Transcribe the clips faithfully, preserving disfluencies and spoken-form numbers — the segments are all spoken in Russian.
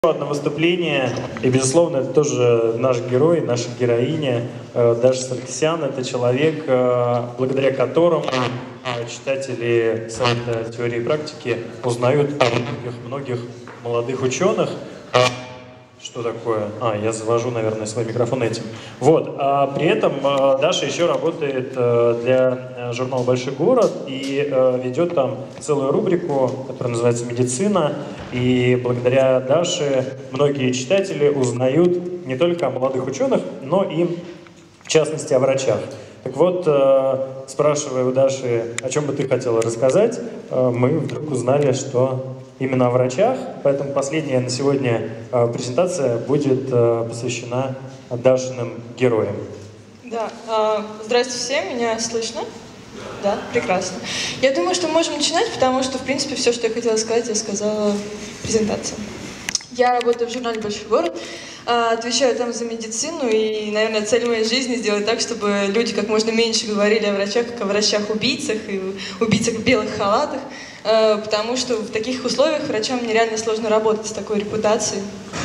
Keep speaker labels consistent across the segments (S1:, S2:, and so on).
S1: Одно выступление, и, безусловно, это тоже наш герой, наша героиня Даша Саркисян. Это человек, благодаря которому читатели сайта «Теории и практики» узнают о многих-многих молодых ученых. Что такое? А, я завожу, наверное, свой микрофон этим. Вот. А при этом Даша еще работает для журнала «Большой город» и ведет там целую рубрику, которая называется «Медицина». И благодаря Даше многие читатели узнают не только о молодых ученых, но и, в частности, о врачах. Так вот, спрашивая у Даши, о чем бы ты хотела рассказать, мы вдруг узнали, что именно о врачах, поэтому последняя на сегодня презентация будет посвящена Дашиным героям.
S2: Да, здравствуйте всем, меня слышно? Да, прекрасно. Я думаю, что мы можем начинать, потому что, в принципе, все, что я хотела сказать, я сказала в презентации. Я работаю в журнале «Большой город», отвечаю там за медицину, и, наверное, цель моей жизни сделать так, чтобы люди как можно меньше говорили о врачах, как о врачах-убийцах и убийцах в белых халатах, потому что в таких условиях врачам нереально сложно работать с такой репутацией,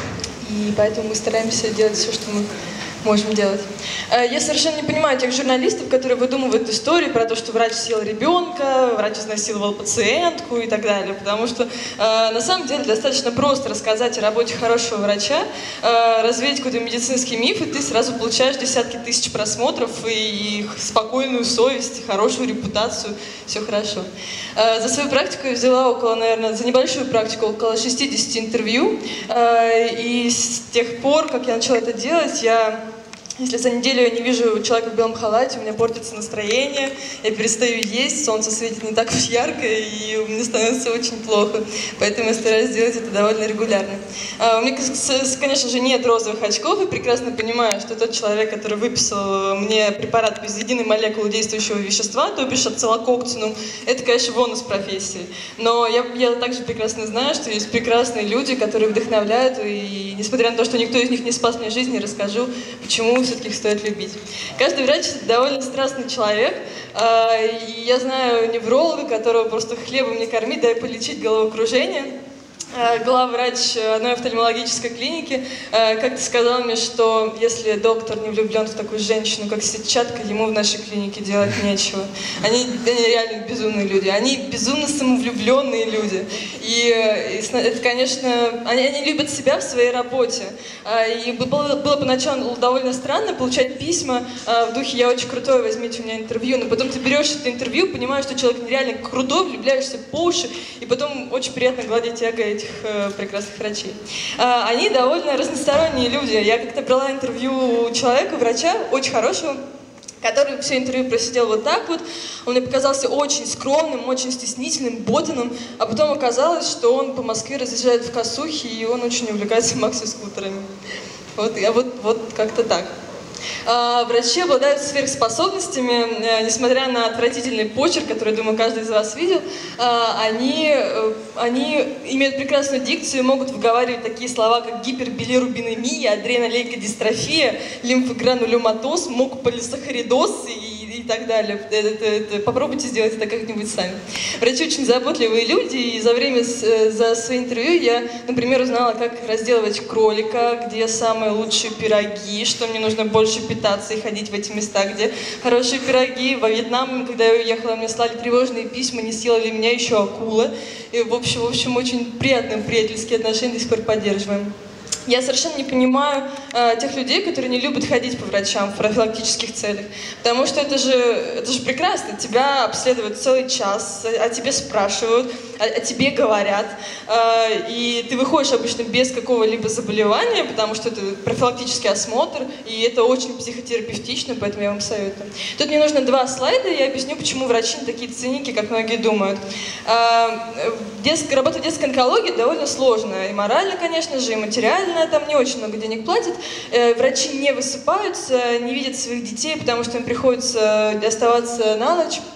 S2: и поэтому мы стараемся делать все, что мы можем делать. Я совершенно не понимаю тех журналистов, которые выдумывают истории про то, что врач съел ребенка, врач изнасиловал пациентку и так далее, потому что на самом деле достаточно просто рассказать о работе хорошего врача, развеять какой-то медицинский миф, и ты сразу получаешь десятки тысяч просмотров и спокойную совесть, и хорошую репутацию, все хорошо. За свою практику я взяла около, наверное, за небольшую практику около шестидесяти интервью, и с тех пор, как я начала это делать, я Если за неделю я не вижу человека в белом халате, у меня портится настроение, я перестаю есть, солнце светит не так уж ярко, и мне становится очень плохо. Поэтому я стараюсь делать это довольно регулярно. У меня, конечно же, нет розовых очков, и прекрасно понимаю, что тот человек, который выписал мне препарат без единой молекулы действующего вещества, то бишь ацилококцинум, это, конечно, бонус профессии. Но я, я также прекрасно знаю, что есть прекрасные люди, которые вдохновляют, и несмотря на то, что никто из них не спас мне жизнь, я расскажу, почему все-таки их стоит любить. Каждый врач довольно страстный человек, и я знаю невролога, которого просто хлебом не кормить, дай полечить головокружение. Главврач одной офтальмологической клиники как-то сказал мне, что если доктор не влюблен в такую женщину, как сетчатка, ему в нашей клинике делать нечего. Они, они реально безумные люди, они безумно самовлюбленные люди. И, и это, конечно, они, они любят себя в своей работе. И было, было поначалу довольно странно получать письма в духе «я очень крутой, возьмите у меня интервью», но потом ты берешь это интервью, понимаешь, что человек реально крутой, влюбляешься по уши, и потом очень приятно гладить эго этих прекрасных врачей. Они довольно разносторонние люди. Я как-то брала интервью у человека, врача, очень хорошего, который все интервью просидел вот так вот. Он мне показался очень скромным, очень стеснительным, ботаным, а потом оказалось, что он по Москве разъезжает в косухи, и он очень увлекается макси-скутерами. Вот, я вот, вот как-то так. Врачи обладают сверхспособностями, несмотря на отвратительный почерк, который, думаю, каждый из вас видел, они, они имеют прекрасную дикцию и могут выговаривать такие слова, как гипербилирубинемия, адренолейкодистрофия, лимфогранулематоз, мукополисахаридоз и и так далее. Это, это, это, попробуйте сделать это как-нибудь сами. Врачи очень заботливые люди, и за время, за свои интервью я, например, узнала, как разделывать кролика, где самые лучшие пироги, что мне нужно больше питаться и ходить в эти места, где хорошие пироги. Во Вьетнам, когда я уехала, мне слали тревожные письма, не съела ли меня еще акула. И, в общем, в общем, очень приятные приятельские отношения до сих пор поддерживаем. Я совершенно не понимаю э, тех людей, которые не любят ходить по врачам в профилактических целях, потому что это же, это же прекрасно. Тебя обследуют целый час, о тебе спрашивают, о, о тебе говорят, э, и ты выходишь обычно без какого-либо заболевания, потому что это профилактический осмотр, и это очень психотерапевтично, поэтому я вам советую. Тут мне нужно два слайда, и я объясню, почему врачи не такие циники, как многие думают. Э, детск, работа в детской онкологии довольно сложная, и морально, конечно же, и материально. Там не очень много денег платят, э, врачи не высыпаются, не видят своих детей, потому что им приходится оставаться на ночь.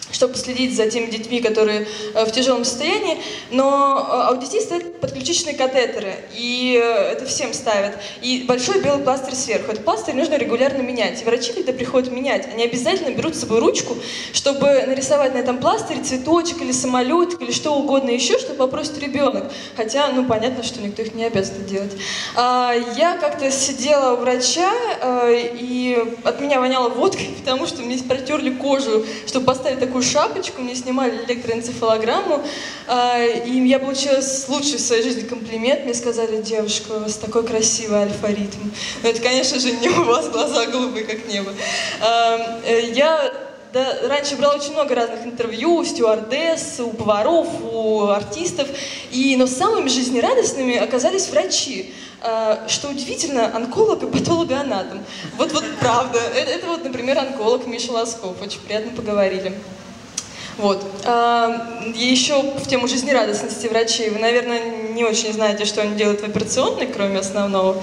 S2: чтобы следить за теми детьми, которые э, в тяжелом состоянии, но э, у детей стоят подключичные катетеры, и э, это всем ставят. И большой белый пластырь сверху. Этот пластырь нужно регулярно менять. И врачи, когда приходят менять, они обязательно берут с собой ручку, чтобы нарисовать на этом пластыре цветочек или самолетик или что угодно еще, что попросит ребенок. Хотя, ну, понятно, что никто их не обязан делать. А, я как-то сидела у врача, э, и от меня воняло водкой, потому что мне протерли кожу, чтобы поставить такую шапочку, мне снимали электроэнцефалограмму, э, и я получила лучший в своей жизни комплимент. Мне сказали: девушка, у вас такой красивый альфа-ритм. Но это, конечно же, не у вас глаза голубые, как небо. Э, э, я Да, раньше брала очень много разных интервью у стюардесс, у поваров, у артистов, и, но самыми жизнерадостными оказались врачи. Что удивительно, онколог и патологоанатом. Вот, вот правда. Это, это вот, например, онколог Миша Лосков. Очень приятно поговорили. Вот. И еще в тему жизнерадостности врачей. Вы, наверное, не очень знаете, что они делают в операционной, кроме основного.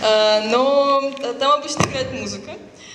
S2: Но там обычно играет музыка.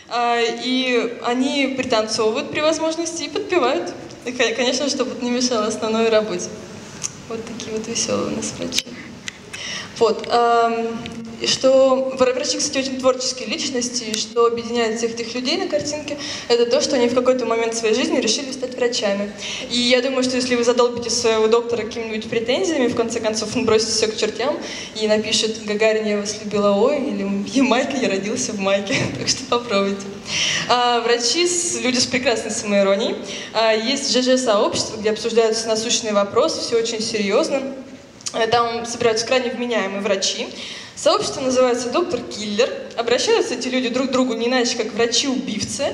S2: И они пританцовывают при возможности и подпевают. И, конечно, чтобы это не мешало основной работе. Вот такие вот веселые у нас врачи. Вот. И что врачи, кстати, очень творческие личности, и что объединяет всех этих людей на картинке, это то, что они в какой-то момент своей жизни решили стать врачами. И я думаю, что если вы задолбите своего доктора какими-нибудь претензиями, в конце концов он бросит все к чертям и напишет: Гагарин, я вас любила, ой, или Ямайка, я родился в майке. Так что попробуйте. А, врачи, люди с прекрасной самоиронией. А, есть ЖЖ-сообщество, где обсуждаются насущные вопросы, все очень серьезно. Там собираются крайне вменяемые врачи. Сообщество называется «Доктор Киллер». Обращаются эти люди друг к другу не иначе, как врачи-убивцы.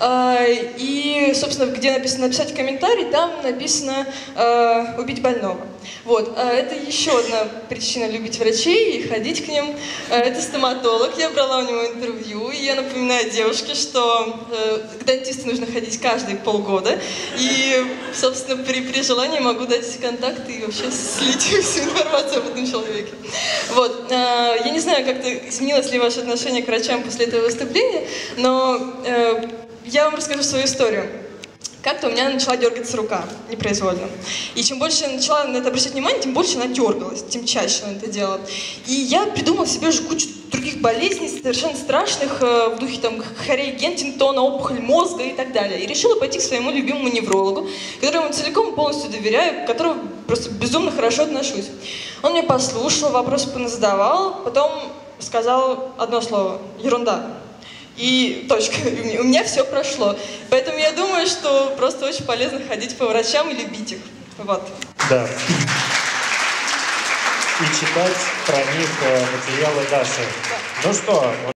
S2: И, собственно, где написано «написать комментарий», там написано «убить больного». Вот. Это еще одна причина любить врачей и ходить к ним. Это стоматолог. Я брала у него интервью, и я напоминаю девушке, что к дантисту нужно ходить каждые полгода. И, собственно, при, при желании могу дать контакты и вообще слить всю информацию об этом человеке. Вот. Я не знаю, как-то изменилось ли ваше отношение к врачам после этого выступления, но э, я вам расскажу свою историю. Как-то у меня начала дергаться рука непроизвольно. И чем больше я начала на это обращать внимание, тем больше она дергалась, тем чаще она это делала. И я придумала себе уже кучу других болезней, совершенно страшных, э, в духе там хорей Гентингтона, опухоль мозга и так далее. И решила пойти к своему любимому неврологу, которому целиком и полностью доверяю, к которому просто безумно хорошо отношусь. Он меня послушал, вопросы поназадавал, потом сказал одно слово: ерунда. И точка. У меня все прошло. Поэтому я думаю, что просто очень полезно ходить по врачам и любить их. Вот.
S1: Да. И читать про них материалы Даши.
S2: Да.
S1: Ну что,